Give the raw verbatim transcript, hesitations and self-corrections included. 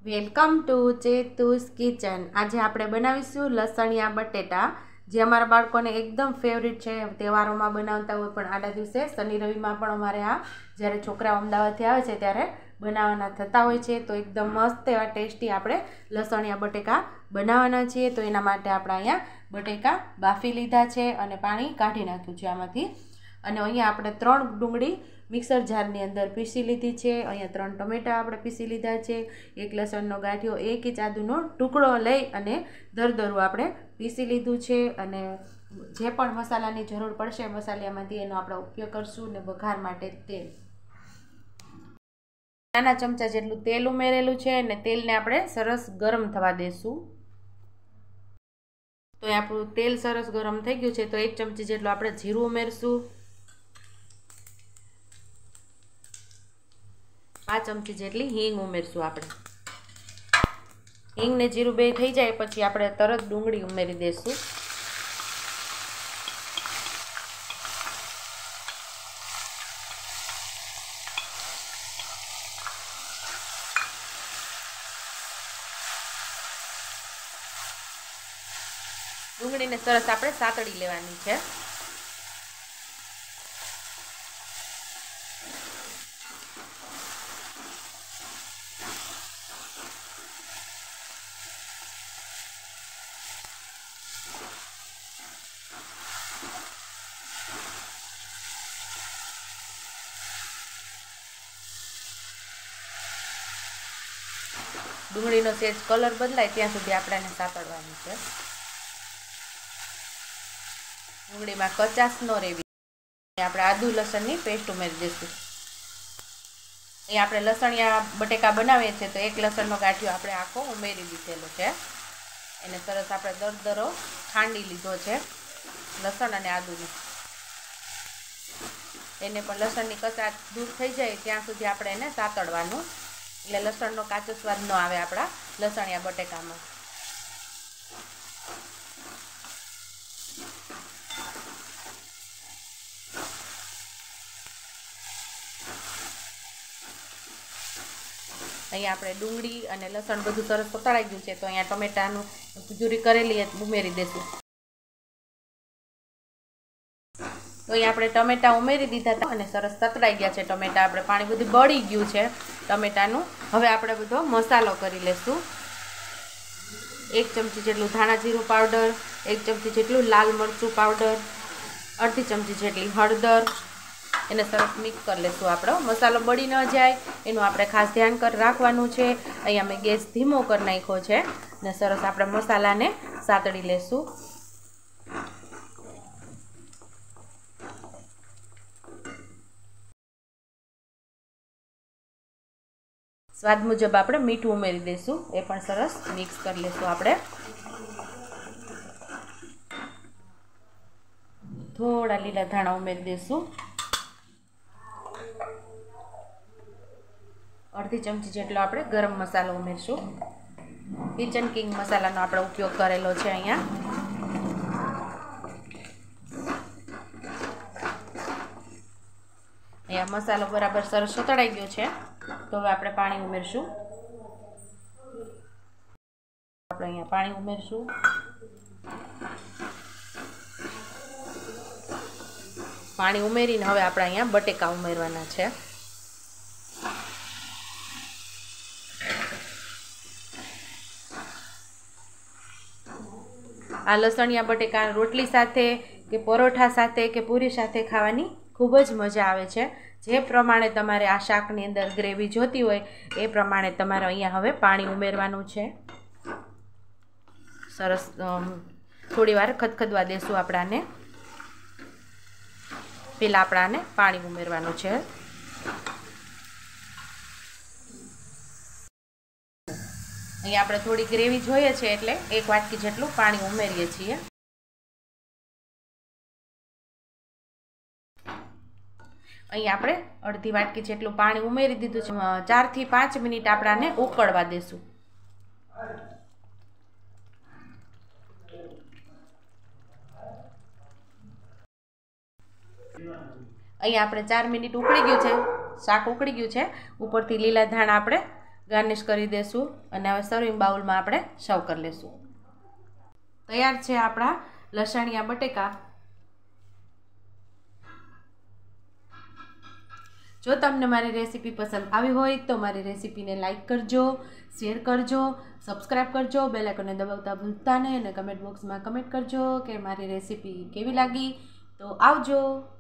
Welcome to ચેતુસ kitchen. આજે આપણે બનાવીશું લસણિયા બટેટા, જે અમારા બાળકોને એકદમ ફેવરિટ છે। તહેવારોમાં બનાવતા હોય, પણ આડા દિવસે શનિ રવિમાં પણ અમારે આ જ્યારે છોકરાઓ અમદાવાદથી આવે છે ત્યારે બનાવવાના થતા હોય છે। તો એકદમ મસ્ત એવા ટેસ્ટી આપણે લસણિયા બટેકા બનાવવાના છીએ। તો એના માટે આપણે અહીંયા બટેકા બાફી લીધા છે અને પાણી કાઢી નાખ્યું છે આમાંથી। અને અહીંયા આપણે ત્રણ ડુંગળી મિક્સર જારની અંદર પીસી લીધી છે। અહીંયા ત્રણ ટમેટા આપણે પીસી લીધા છે, એક લસણનો ગાંઠિયો, એક ઇંચ આદુનો ટુકડો લઈ અને દરદરું આપણે પીસી લીધું છે। અને જે પણ મસાલાની જરૂર પડશે મસાલામાંથી એનો આપણે ઉપયોગ કરશું। ને વઘાર માટે તેલ, નાના ચમચા જેટલું તેલ ઉમેરેલું છે અને તેલને આપણે સરસ ગરમ થવા દેશું। તો આપણું તેલ સરસ ગરમ થઈ ગયું છે, તો એક ચમચી જેટલું આપણે જીરું ઉમેરશું, પાંચ ચમચી જેટલી હિંગ ઉમેરશું આપણે। હિંગ ને જીરું બે થઈ જાય પછી આપણે તરત ડુંગળી ઉમેરી દઈશું। ડુંગળીને સરસ આપણે સાતળી લેવાની છે। ડુંગળીનો સેજ કલર બદલાય ત્યાં સુધી આપણે એને સાતળવાની છે। ડુંગળીમાં કચાશ ન રહેવી, આપણે આદુ લસણની પેસ્ટ ઉમેરી દઈશું। અહીંયા આપણે લસણિયા બટેકા બનાવીએ છીએ, તો એક લસણનો ગાંઠિયો આપણે આખો ઉમેરી દીધેલો છે। એને સરસ આપણે દરદરો ખાંડી લીધો છે લસણ અને આદુની। એને પણ લસણની કચાશ દૂર થઈ જાય ત્યાં સુધી આપણે એને સાતળવાનું, એટલે લસણનો કાચો સ્વાદ ન આવે આપણા લસણિયા બટેકામાં। અહીંયા આપણે ડુંગળી અને લસણ બધું સરસ સતળાઈ ગયું છે, તો અહીંયા ટમેટાનું પ્યુરી કરેલી ઉમેરી દઈશું। તો અહીંયા આપણે ટમેટા ઉમેરી દીધા હતા અને સરસ સતળાઈ ગયા છે ટમેટા, આપણે પાણી બધું બળી ગયું છે ટમેટાનું। હવે આપણે બધો મસાલો કરી લઈશું। એક ચમચી જેટલું ધાણા જીરું પાવડર, એક ચમચી જેટલું લાલ મરચું પાવડર, અડધી ચમચી જેટલી હળદર, એને સરસ મિક્સ કરી લઈશું। આપણો મસાલો બળી ન જાય એનું આપણે ખાસ ધ્યાન કરી રાખવાનું છે। અહીંયા મેં ગેસ ધીમો કરી નાખ્યો છે ને સરસ આપણે મસાલાને સાતળી લઈશું। સ્વાદ મુજબ આપણે મીઠું ઉમેરી દઈશું, એ પણ સરસ મિક્સ કરી લઈશું। આપણે થોડા લીલા ધાણા ઉમેરી દઈશું, અડધી ચમચી જેટલો આપણે ગરમ મસાલો ઉમેરશું। કિચન કિંગ મસાલાનો આપણે ઉપયોગ કરેલો છે અહીંયા। અહીંયા મસાલો બરાબર સરસ સતળાઈ ગયો છે, તો હવે આપણે પાણી ઉમેરશું। આપણે અહીંયા પાણી ઉમેરશું। પાણી ઉમેરીને હવે આપણે અહીંયા બટેકા ઉમેરવાના છે। આ લસણિયા બટેકા રોટલી સાથે કે પરોઠા સાથે કે પૂરી સાથે ખાવાની ખૂબ જ મજા આવે છે। જે પ્રમાણે તમારે આ શાકની અંદર ગ્રેવી જોતી હોય એ પ્રમાણે તમારે અહીંયા હવે પાણી ઉમેરવાનું છે। સરસ થોડી વાર ખદખદવા દેશું આપણાને, પેલા આપણાને પાણી ઉમેરવાનું છે। અહીંયા આપણે થોડી ગ્રેવી જોઈએ છે એટલે એક વાટકી જેટલું પાણી ઉમેરીએ છીએ। અહીંયા આપણે અડધી વાટકી જેટલું પાણી ઉમેરી દીધું છે। ચારથી પાંચ મિનિટ આપણાને ઉકળવા દેશું। અહીંયા આપણે ચાર મિનિટ ઉકળી ગયું છે, શાક ઉકળી ગયું છે। ઉપરથી લીલા ધાણા આપણે ગાર્નિશ કરી દેશું અને હવે સર્વિંગ બાઉલમાં આપણે સર્વ કરી લેશું. તૈયાર છે આપણા લસણિયા બટેકા. જો તમને મારી રેસીપી પસંદ આવી હોય તો મારી રેસીપીને લાઇક કરજો, શેર કરજો, સબસ્ક્રાઈબ કરજો, બેલ આઇકોનને દબાવતા ભૂલતા નહીં અને કમેન્ટ બોક્સમાં કમેન્ટ કરજો કે મારી રેસીપી કેવી લાગી. તો આવજો.